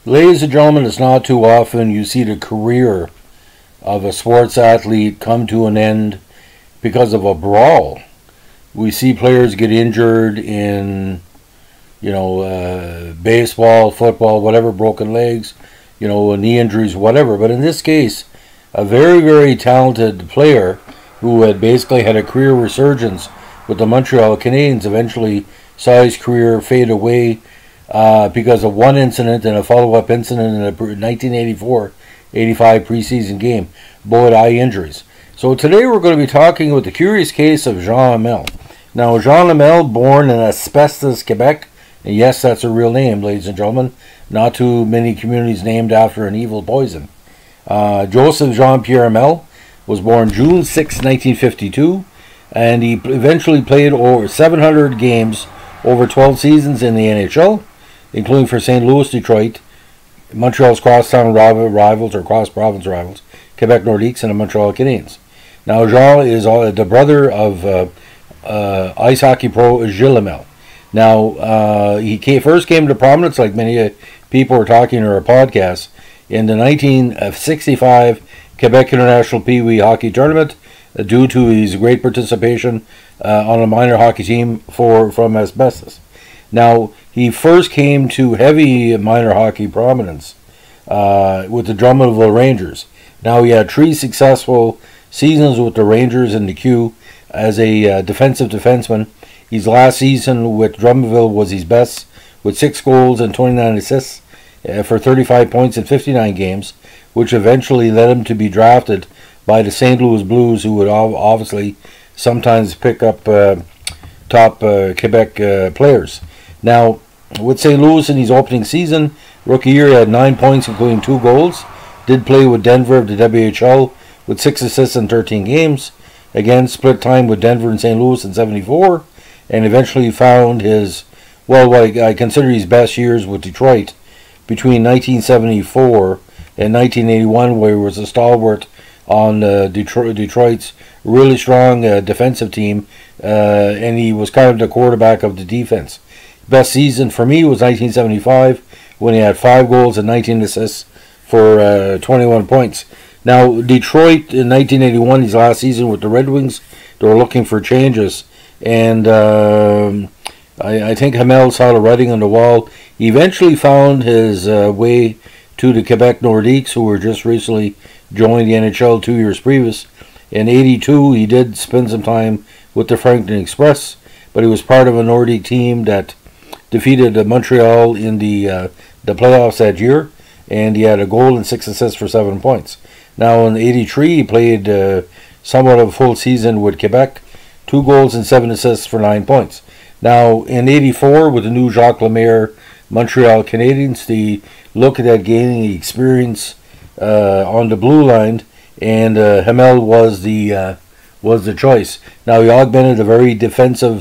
Ladies and gentlemen, it's not too often you see the career of a sports athlete come to an end because of a brawl. We see players get injured in, baseball, football, whatever, broken legs, knee injuries, whatever. But in this case, a very, very talented player who had basically had a career resurgence with the Montreal Canadiens eventually saw his career fade away because of one incident and a follow-up incident in a 1984-85 preseason game, both eye injuries. So today we're going to be talking about the curious case of Jean Hamel. Now, Jean Hamel, born in Asbestos, Quebec, and yes, that's a real name, ladies and gentlemen, not too many communities named after an evil poison. Joseph Jean-Pierre Hamel was born June 6, 1952, and he eventually played over 700 games over 12 seasons in the NHL, including for St. Louis, Detroit, Montreal's crosstown rivals or cross-province rivals, Quebec Nordiques, and the Montreal Canadiens. Now, Jean is the brother of ice hockey pro Gilles Hamel. Now, he first came to prominence, like many people are talking in our podcast, in the 1965 Quebec International Pee Wee Hockey Tournament due to his great participation on a minor hockey team from Asbestos. Now, he first came to heavy minor hockey prominence with the Drummondville Rangers. Now, he had 3 successful seasons with the Rangers in the Q as a defensive defenseman. His last season with Drummondville was his best, with 6 goals and 29 assists for 35 points in 59 games, which eventually led him to be drafted by the St. Louis Blues, who would obviously sometimes pick up top Quebec players. Now, with St. Louis in his opening season, rookie year, he had 9 points, including 2 goals. Did play with Denver of the WHL with 6 assists in 13 games. Again, split time with Denver and St. Louis in 74, and eventually found his, what I consider his best years with Detroit between 1974 and 1981, where he was a stalwart on Detroit's really strong defensive team, and he was kind of the quarterback of the defense. Best season for me was 1975, when he had 5 goals and 19 assists for 21 points. Now, Detroit in 1981, his last season with the Red Wings, they were looking for changes, and I think Hamel saw the writing on the wall. He eventually found his way to the Quebec Nordiques, who were just recently joined the NHL 2 years previous. In '82, he did spend some time with the Franklin Express, but he was part of a Nordique team that defeated Montreal in the playoffs that year, and he had a goal and 6 assists for 7 points. Now, in '83, he played somewhat of a full season with Quebec, 2 goals and 7 assists for 9 points. Now, in '84, with the new Jacques Lemaire Montreal Canadiens, they looked at gaining the experience on the blue line, and Hamel was the choice. Now, he augmented a very defensive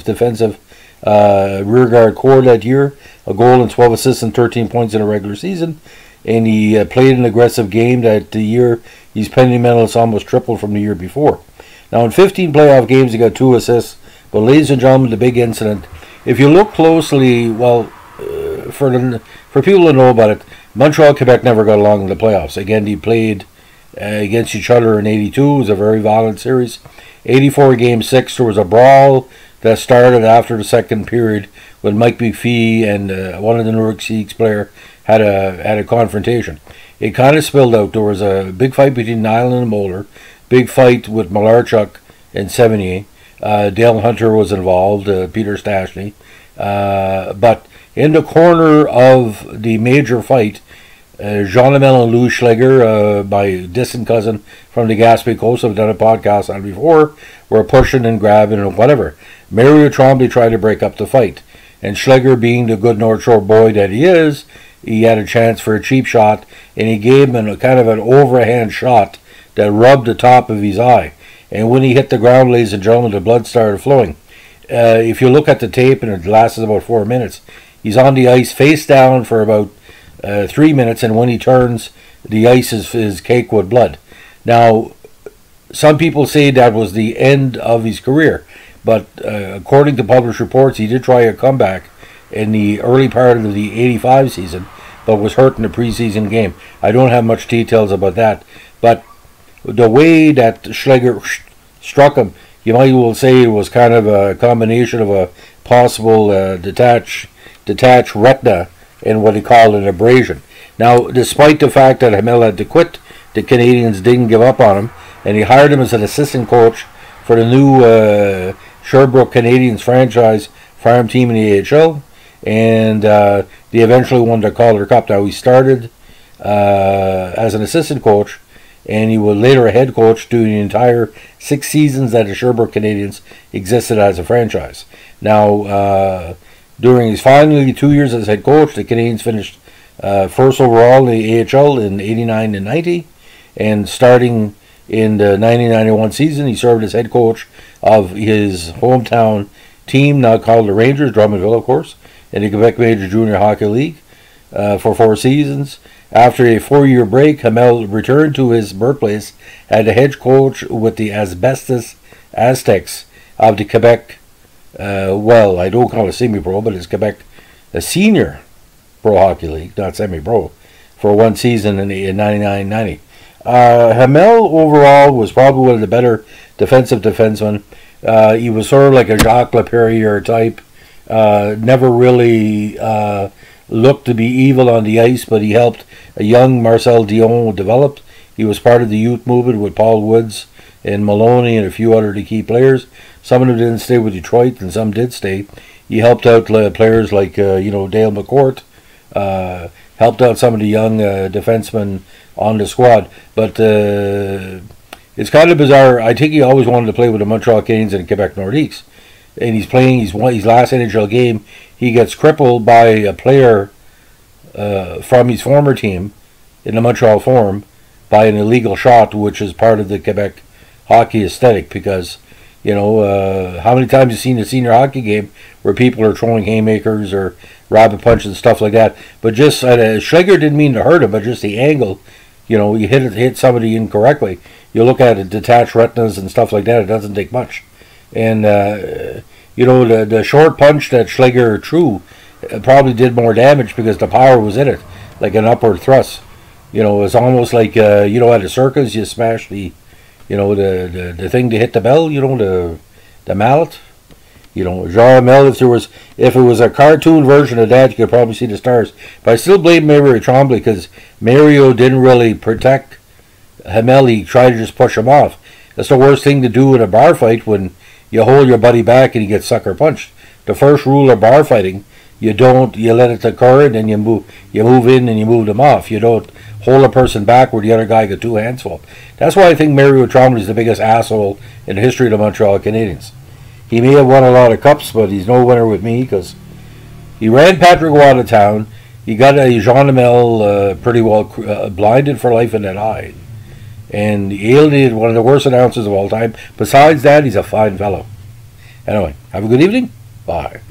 rearguard core that year, a goal and 12 assists and 13 points in a regular season, and he played an aggressive game that the year his penalty minutes almost tripled from the year before. Now, in 15 playoff games, he got 2 assists, but ladies and gentlemen, the big incident, if you look closely, for people to know about it, Montreal and Quebec never got along in the playoffs. Again, they played against each other in '82. It was a very violent series. '84 Game 6, there was a brawl that started after the second period when Mike McPhee and one of the New York Seahawks player had a confrontation. It kind of spilled out. There was a big fight between Nyland and Moeller, big fight with Malarchuk and Sevigny. Dale Hunter was involved, Peter Stastny. But in the corner of the major fight, Jean Hamel and Louis Schlegel, my distant cousin from the Gaspé Coast, I've done a podcast on before, were pushing and grabbing and whatever. Mario Tremblay tried to break up the fight, and Schlegel, being the good North Shore boy that he is, he had a chance for a cheap shot, and he gave him a kind of an overhand shot that rubbed the top of his eye. And when he hit the ground, ladies and gentlemen, the blood started flowing. If you look at the tape, and it lasted about 4 minutes, he's on the ice face down for about 3 minutes, and when he turns, the ice is caked with blood. Now, some people say that was the end of his career, but according to published reports, he did try a comeback in the early part of the '85 season, but was hurt in the preseason game. I don't have much details about that, but the way that Schlegel struck him, you might well say it was kind of a combination of a possible detached retina and what he called an abrasion. Now, despite the fact that Hamel had to quit, the Canadians didn't give up on him, and he hired him as an assistant coach for the new Sherbrooke Canadians franchise farm team in the AHL, and they eventually won the Calder Cup. Now, he started as an assistant coach, and he was later a head coach during the entire 6 seasons that the Sherbrooke Canadians existed as a franchise. Now, during his final 2 years as head coach, the Canadians finished first overall in the AHL in 89 and 90, and starting in the 1991 season, he served as head coach of his hometown team, now called the Rangers, Drummondville, of course, in the Quebec Major Junior Hockey League for 4 seasons. After a 4-year break, Hamel returned to his birthplace as the head coach with the Asbestos Aztecs of the Quebec, well, I don't call it semi-pro, but it's Quebec, the senior pro hockey league, not semi-pro, for 1 season in 99-90. Hamel overall was probably one of the better defensive defensemen. He was sort of like a Jacques Laperriere type. Never really looked to be evil on the ice, but he helped a young Marcel Dion develop. He was part of the youth movement with Paul Woods and Maloney and a few other key players. Some of them didn't stay with Detroit, and some did stay. He helped out players like Dale McCourt. Helped out some of the young defensemen on the squad, but it's kind of bizarre. I think he always wanted to play with the Montreal Canadiens in Quebec Nordiques, and he's playing his last NHL game. He gets crippled by a player from his former team in the Montreal Forum by an illegal shot, which is part of the Quebec hockey aesthetic. Because how many times you've seen a senior hockey game where people are throwing haymakers or rabbit punches and stuff like that? But just Schlegel didn't mean to hurt him, but just the angle. You hit somebody incorrectly. You look at it, detached retinas and stuff like that. It doesn't take much. And the short punch that Schlegel threw probably did more damage because the power was in it, like an upward thrust. It's almost like at a circus you smash the the thing to hit the bell. The mallet. Jean Hamel, if it was a cartoon version of that, you could probably see the stars. But I still blame Mario Tremblay because Mario didn't really protect Hamel. He tried to just push him off. That's the worst thing to do in a bar fight, when you hold your buddy back and he gets sucker punched. The first rule of bar fighting, you let it occur, and then you move in and you move them off. You don't hold a person back where the other guy got 2 hands full. That's why I think Mario Tremblay is the biggest asshole in the history of the Montreal Canadiens. He may have won a lot of cups, but he's no winner with me, because he ran Patrick Roy out of town. He got Jean Hamel pretty well blinded for life in that eye. And he alienated one of the worst announcers of all time. Besides that, he's a fine fellow. Anyway, have a good evening. Bye.